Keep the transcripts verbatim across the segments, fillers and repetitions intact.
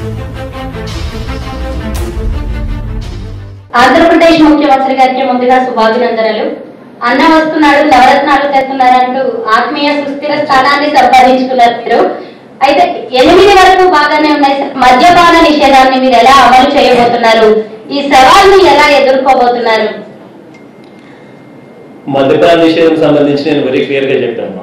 ఆంధ్రప్రదేశ్ ముఖ్యమంత్రి గారికి ముందుగా శుభాభినందనలు. అన్న వస్తున్నాడు, నవరత్నాలు తెస్తున్నారంటూ ఆత్మీయ సుస్థిర స్థానాన్ని సంపాదించుకున్నారు మీరు. అయితే ఎనిమిది వరకు బాగానే ఉన్నాయి. మద్యపాన నిషేధాన్ని మీరు ఎలా అమలు చేయబోతున్నారు? ఈ సవాల్ని ఎలా ఎదుర్కోబోతున్నారు? మద్యపాన నిషేధం సంబంధించి నేను వెరీ క్లియర్ గా చెప్పాను.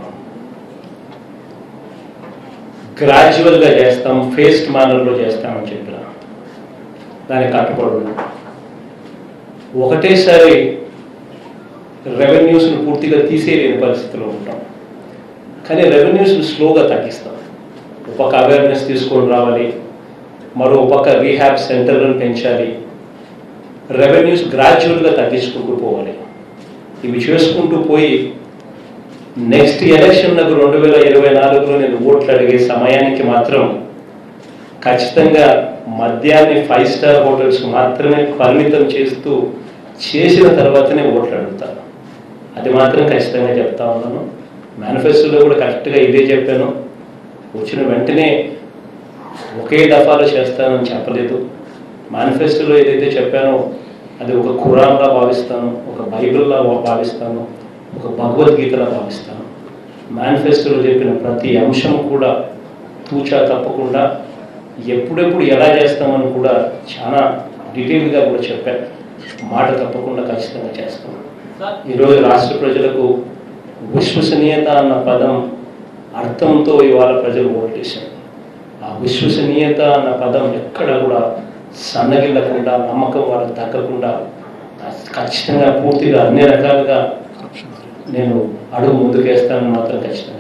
గ్రాడ్యువల్ గా చేస్తాం, ఫేస్డ్ మేనర్ లో చేస్తామని చెప్పిన దానికి కట్టుబడి ఒకటేసారి రెవెన్యూస్ను పూర్తిగా తీసేయలేని పరిస్థితిలో ఉంటాం. కానీ రెవెన్యూస్ను స్లోగా తగ్గిస్తాం. ఒక పక్క అవేర్నెస్ తీసుకొని రావాలి, మరో పక్క రీహాబ్ సెంటర్లను పెంచాలి, రెవెన్యూస్ గ్రాడ్యువల్గా తగ్గించుకుంటూ పోవాలి. ఇవి చేసుకుంటూ పోయి నెక్స్ట్ ఎలక్షన్ నాకు రెండు వేల ఇరవై నాలుగులో నేను ఓట్లు అడిగే సమయానికి మాత్రం ఖచ్చితంగా మద్యాన్ని ఫైవ్ స్టార్ హోటల్స్ మాత్రమే పరిమితం చేస్తూ చేసిన తర్వాతనే ఓట్లు అడుగుతాను. అది మాత్రం ఖచ్చితంగా చెప్తా ఉన్నాను. మేనిఫెస్టోలో కూడా కరెక్ట్గా ఇదే చెప్పాను. వచ్చిన వెంటనే ఒకే దఫాలో చేస్తానని చెప్పలేదు. మేనిఫెస్టోలో ఏదైతే చెప్పానో అది ఒక ఖురాన్లా భావిస్తాను, ఒక బైబిల్లా భావిస్తాను, ఒక భగవద్గీతలా భావిస్తాను. మేనిఫెస్టోలో చెప్పిన ప్రతి అంశం కూడా తూచా తప్పకుండా ఎప్పుడెప్పుడు ఎలా చేస్తామని కూడా చాలా డీటెయిల్గా కూడా చెప్పాను. మాట తప్పకుండా ఖచ్చితంగా చేస్తాం. ఈరోజు రాష్ట్ర ప్రజలకు విశ్వసనీయత అన్న పదం అర్థంతో ఇవాళ ప్రజలు ఓట్లేశారు. ఆ విశ్వసనీయత అన్న పదం ఎక్కడ కూడా సన్నగిల్లకుండా, నమ్మకం వాళ్ళకి తగ్గకుండా ఖచ్చితంగా పూర్తిగా అన్ని రకాలుగా నేను అడుగు ముందుకేస్తానని మాత్రం ఖచ్చితంగా